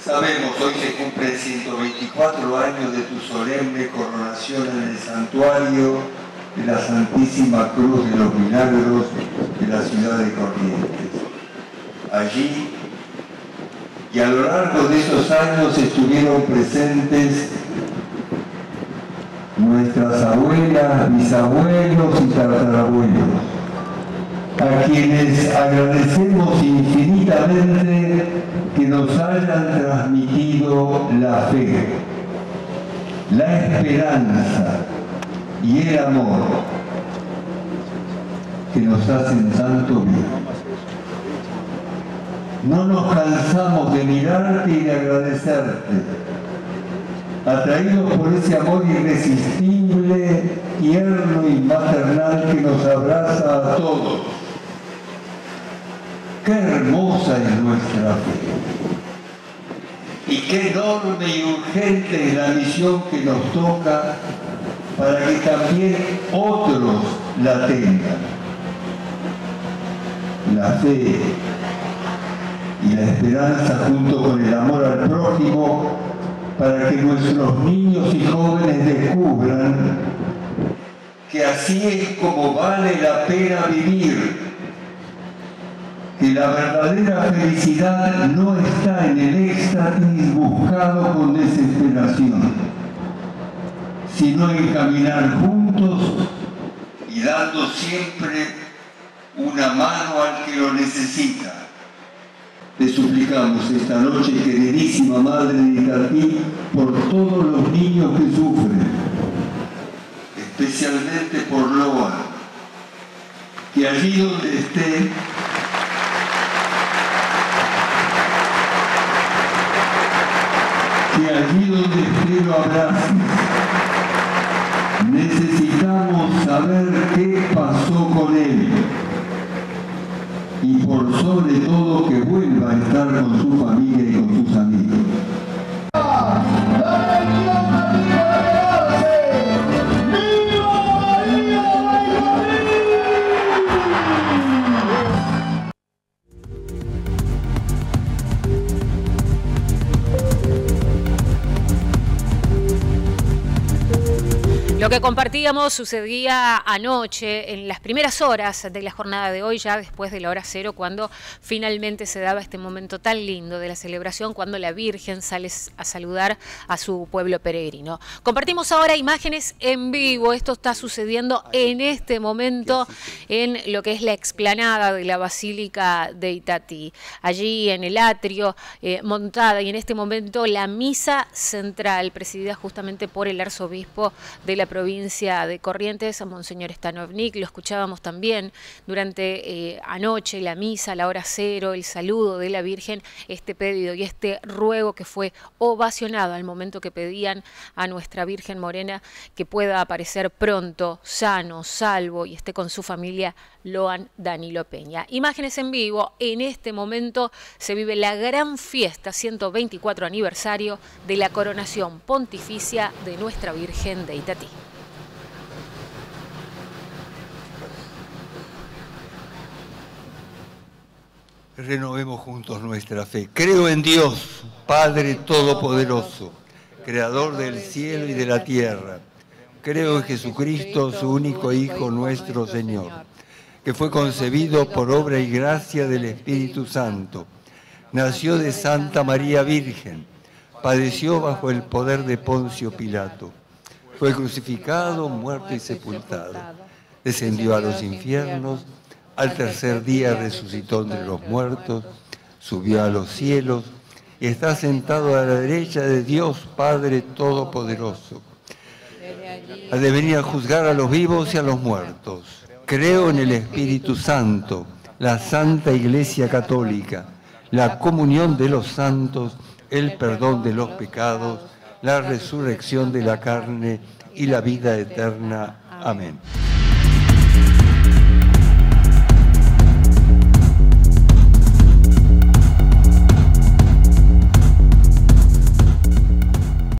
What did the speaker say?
Sabemos, hoy se cumplen 124 años de tu solemne coronación en el santuario de la Santísima Cruz de los Milagros de la ciudad de Corrientes. Allí, y a lo largo de esos años estuvieron presentes nuestras abuelas, bisabuelos y tatarabuelos, a quienes agradecemos infinitamente que nos hayan transmitido la fe, la esperanza y el amor que nos hacen tanto bien. No nos cansamos de mirarte y de agradecerte, atraídos por ese amor irresistible, tierno y maternal que nos abraza a todos. ¡Qué hermosa es nuestra fe! Y qué enorme y urgente es la misión que nos toca para que también otros la tengan. La fe y la esperanza junto con el amor al prójimo, para que nuestros niños y jóvenes descubran que así es como vale la pena vivir, que la verdadera felicidad no está en el éxtasis buscado con desesperación, sino en caminar juntos y dando siempre una mano al que lo necesita. Te suplicamos esta noche, queridísima Madre de Itatí, por todos los niños que sufren, especialmente por Loa, que allí donde esté, lo abraces. Necesitamos saber qué pasó con él. Y por sobre todo que vuelva a estar con su familia y con sus amigos. Lo que compartíamos sucedía anoche, en las primeras horas de la jornada de hoy, ya después de la hora cero, cuando finalmente se daba este momento tan lindo de la celebración, cuando la Virgen sale a saludar a su pueblo peregrino. Compartimos ahora imágenes en vivo. Esto está sucediendo en este momento en lo que es la explanada de la Basílica de Itatí. Allí en el atrio, montada, y en este momento la misa central, presidida justamente por el arzobispo de la provincia de Corrientes, Monseñor Stanovnik. Lo escuchábamos también durante anoche, la misa, la hora cero, el saludo de la Virgen, este pedido y este ruego que fue ovacionado al momento que pedían a nuestra Virgen Morena que pueda aparecer pronto, sano, salvo, y esté con su familia, Loan Danilo Peña. Imágenes en vivo. En este momento se vive la gran fiesta, 124 aniversario de la coronación pontificia de nuestra Virgen de Itatí. Renovemos juntos nuestra fe. Creo en Dios, Padre Todopoderoso, Creador del cielo y de la tierra. Creo en Jesucristo, su único Hijo, nuestro Señor, que fue concebido por obra y gracia del Espíritu Santo. Nació de Santa María Virgen, padeció bajo el poder de Poncio Pilato. Fue crucificado, muerto y sepultado. Descendió a los infiernos. Al tercer día resucitó entre los muertos, subió a los cielos y está sentado a la derecha de Dios Padre Todopoderoso. Ha de venir a juzgar a los vivos y a los muertos. Creo en el Espíritu Santo, la Santa Iglesia Católica, la comunión de los santos, el perdón de los pecados, la resurrección de la carne y la vida eterna. Amén.